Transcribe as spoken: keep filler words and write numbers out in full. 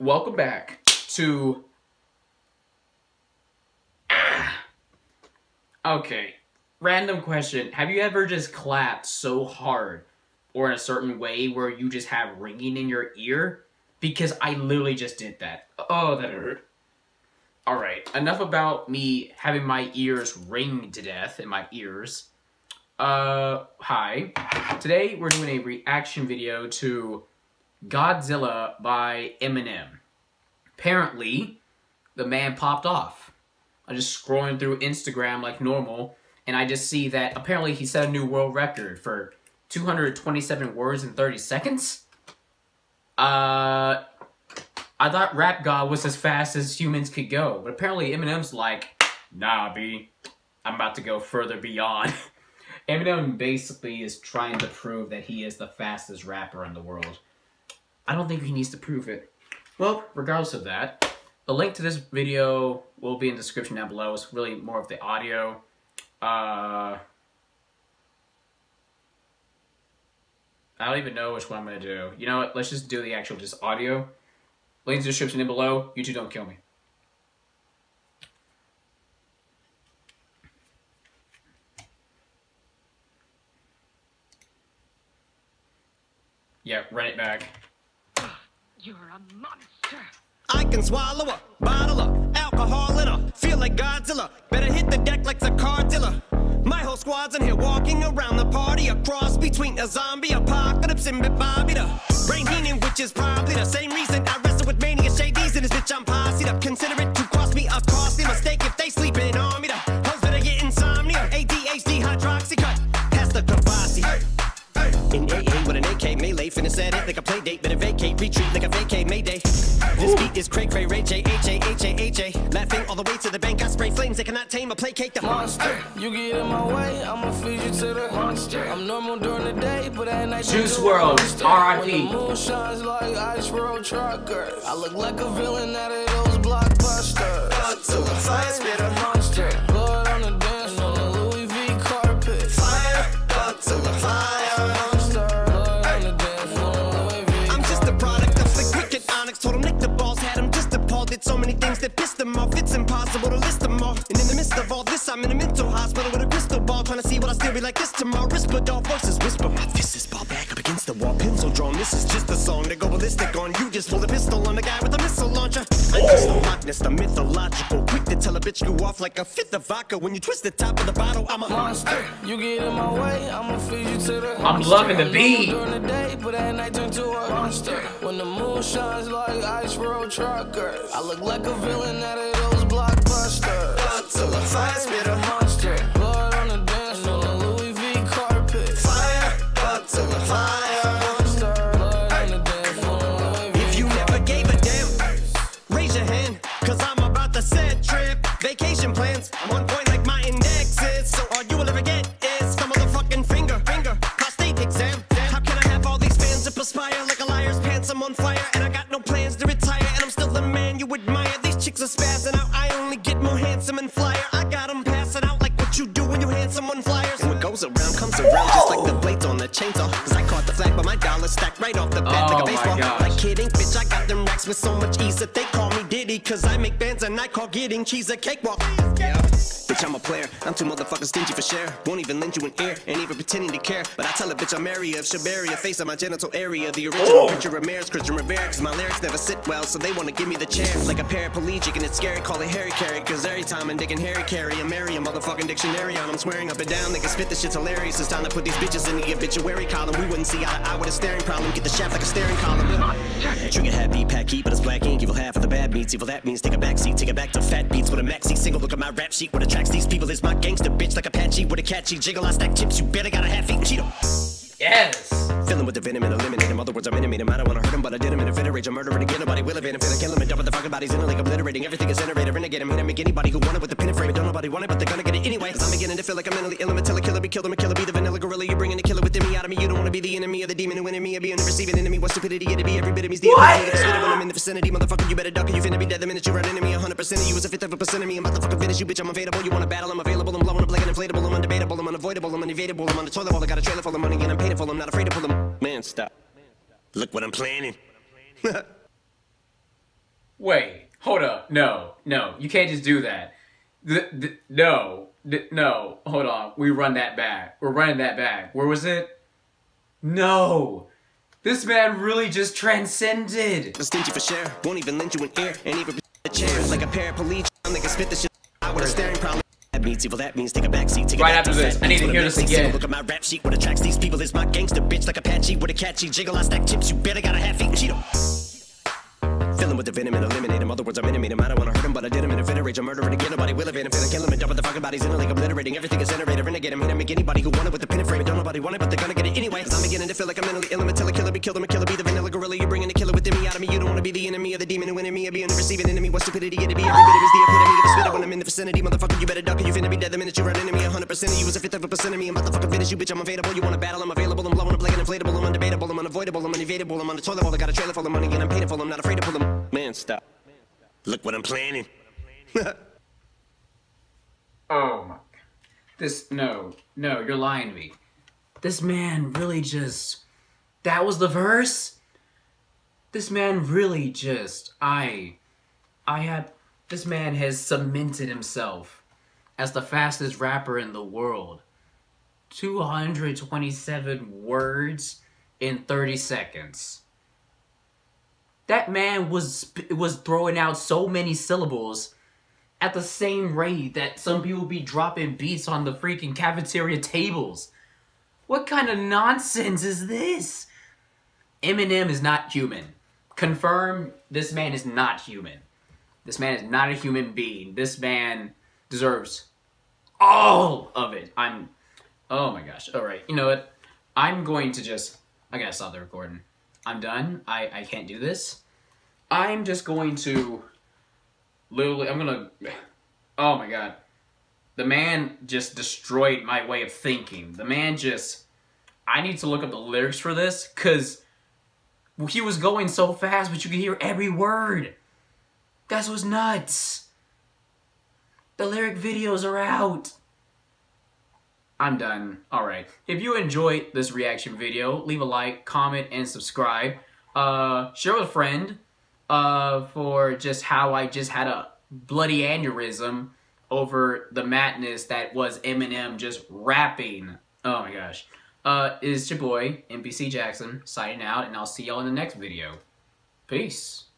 welcome back to... Okay, random question. Have you ever just clapped so hard or in a certain way where you just have ringing in your ear? Because I literally just did that. Oh, that hurt. Alright, enough about me having my ears ring to death in my ears. Uh, hi. Today we're doing a reaction video to Godzilla by Eminem. Apparently, the man popped off. I'm just scrolling through Instagram like normal, and I just see that apparently he set a new world record for two hundred twenty-seven words in thirty seconds. Uh, I thought Rap God was as fast as humans could go, but apparently Eminem's like, nah, B, I'm about to go further beyond. Eminem basically is trying to prove that he is the fastest rapper in the world. I don't think he needs to prove it. Well, regardless of that, the link to this video will be in the description down below. It's really more of the audio. Uh, I don't even know which one I'm going to do. You know what? Let's just do the actual just audio. Link in the description down below. YouTube, don't kill me. Yeah, run it back. You're a monster. I can swallow a bottle of alcohol in a feel like Godzilla. Better hit the deck like the car dealer. My whole squad's in here walking around the party, a cross between a zombie apocalypse and Bobby the Brain Heenan, which is probably the same reason I wrestle with mania shades in this bitch. I'm posse up. Consider it to cost me a costly mistake if they sleeping on me. The hoes better get insomnia. A D H D hydroxy cut past the Kavasi. In A A with an A K melee, finna set it like a play date, better vacate, retreat like a vacate mayday. This beat is cray cray, Ray J, H A, H A, H A. Laughing all the way to the bank, I spray flames, they cannot tame or placate the monster. You get in my way, I'ma feed you to the monster. I'm normal during the day, but at night Juice world, R I P. When the moon shines like ice road truckers, I look like a villain out of those blockbusters. Godzilla, fire spitter, monster. Blood on the dance floor, the Louis V carpet. fire, Godzilla, fire. Told him nick the balls, had him just appalled. Did so many things that pissed him off, it's impossible to list them all. And in the midst of all this, I'm in a mental hospital with a crystal ball, trying to see what I still be like this tomorrow. Whisper dog voices whisper, my fist is ball back up against the wall, pencil drawn. This is just a song to go ballistic on. You just pulled a pistol on the guy with a missile launcher. I'm just the Loch Ness, the mythological, quick to tell a bitch you off like a fifth of vodka. When you twist the top of the bottle, I'm a monster. You get in my way, I'ma feed you to the I'm loving the beat. During the day, but at night turn to a monster. When the moon shines like ice road truckers, I look like a villain out of those blockbusters. Godzilla, fire spitter, monster. Blood on the dance floor, the Louis V carpet. fire, Godzilla, fire. Monster. Blood on the dance floor, Louis V If you never gave a damn, raise your hand, cause I'm about to set trip. Vacation plans, I'm on point like my index is. So all you will ever get is some motherfucking finger, finger, prostate exam. How can I have all these fans that perspire like a liar's pants? I'm on fire and I got no plans to retire, and I'm still the man you admire. These chicks are spazzing out, I only get more handsome and flyer. I got them passing out like what you do when you hand someone flyers. And what goes around comes around just like the blades on the chainsaw. Cause I caught the flag but my dollar stacked right off the bat Oh like a my baseball. gosh. Like kidding, bitch, I got them racks with so much ease that they call me Diddy. Cause I make bands and I call getting cheese a cakewalk. Yeah. Bitch, I'm a player, I'm too motherfucking stingy for share. Won't even lend you an ear, ain't even pretending to care. But I tell a bitch I'm area of Shabaria, face on my genital area. The original Richard Ramirez, Christian Rivera. Cause my lyrics never sit well, so they wanna give me the chair. Like a paraplegic and it's scary, call it Harry Carry. Cause every time I'm digging Harry Carry, I'm Mary, a motherfucking dictionary on. I'm swearing up and down, they can spit, this shit's hilarious. It's time to put these bitches in the obituary column. We wouldn't see eye to eye with a staring problem. Get the shaft like a staring column. Trigger happy, pack heat, but it's black ink. Evil half of the bad meats. Evil that means take a backseat, take it back to fat beats with a maxi single. Look at my rap sheet, what attracts these people is my gangster bitch like Apache with a catchy jiggle. I stack chips, you better got a half-eaten Cheeto. Yes. Filling with the venom and eliminate him. Other words, I'm intimate him. I don't wanna hurt him, but I did him in a fit of rage. I'm murdering again, nobody will evade him. Finna kill him and dump the fucking bodies in a lake, obliterating everything is generated. Renegade him, hit him, make anybody who want it with the pin and frame it. Don't nobody want it, but they're gonna get it anyway. Cause I'm beginning to feel like I'm mentally ill. I'm until a killer be killed. I'm a killer, be the vanilla gorilla. You're bringing the killer within me out of me. You don't wanna be the enemy of the demon who in me. I be an receiving enemy. What stupidity it'd be every bit of me's the enemy. When I'm in the vicinity, motherfucker, you better duck or you finna be dead the minute you run into me. one hundred percent of you is a fifth of a percent of me. I'm about to fucking finish you, bitch. I'm available. You wanna battle? I'm available. I'm blowing up like an inflatable. I'm undebatable. I'm unavoidable. I'm unevadable. I'm on the toilet wall. I got a trailer full of money and I'm painful. I'm not afraid to pull them. Man, stop. Look what I'm planning. Wait, hold up. No, no, you can't just do that. The, the, no, the, no, hold on. We run that back. We're running that back. Where was it? No. This man really just transcended. Stingy for share, won't even lend you an ear, and even a chair like a paraplegic. They can spit the shit out with a staring problem. That means evil, that means take a backseat. Take a Right back after this, I need to hear this again. Look at my rap sheet, what attracts these people is my gangster bitch like Apache with a catchy jiggle. I stack chips, you better got a half-eaten Cheeto. Fill him with the venom and eliminate him. Other words, I'm intimate him. I don't wanna hurt him, but I did him in a fit of rage. I'm murdering again. Nobody will evade him. Finna kill him and dump the fucking bodies in a lake, obliterating everything is generated. Renegade him. Hit him, make anybody who want it with the pin and frame. Don't nobody want it, but they're gonna get it anyway. Cause I'm beginning to feel like I'm mentally ill. I'm a killer, killer, be killed. I'm a killer, be the vanilla gorilla. You're bringing the killer within me out of me. You don't wanna be the enemy of the demon who in me. Or being the receiving enemy. What stupidity it'd be. Every bit of is the epitome of the spitter when I'm in the vicinity. Motherfucker, you better duck or you finna be dead the minute you run into me. one hundred percent of you is a fifth of a percent of me. I'm about to fucking finish you, bitch. I'm available. You wanna battle? I'm available. I'm blowing up like an inflatable. I'm undebatable. I'm unavoidable. I'm unevadable. I'm on the toilet bowl. I got a trailer full of money and I'm paid for. I'm not afraid to pull them. Man, stop. Look what I'm planning. Oh my. This, no, no, you're lying to me. This man really just, that was the verse? This man really just, I, I had, this man has cemented himself as the fastest rapper in the world. two hundred twenty-seven words in thirty seconds. That man was was throwing out so many syllables at the same rate that some people be dropping beats on the freaking cafeteria tables. What kind of nonsense is this? Eminem is not human. Confirm, this man is not human. This man is not a human being. This man deserves all of it. I'm, oh my gosh. All right, you know what? I'm going to just, I gotta stop the recording. I'm done. I, I can't do this. I'm just going to literally, I'm gonna, oh my god. The man just destroyed my way of thinking. The man just, I need to look up the lyrics for this, because he was going so fast, but you could hear every word. That was nuts. The lyric videos are out. I'm done. Alright. If you enjoyed this reaction video, leave a like, comment, and subscribe. Uh, share with a friend uh, for just how I just had a bloody aneurysm over the madness that was Eminem just rapping. Oh my gosh. Uh, it's your boy, N B C Jackson, signing out, and I'll see y'all in the next video. Peace.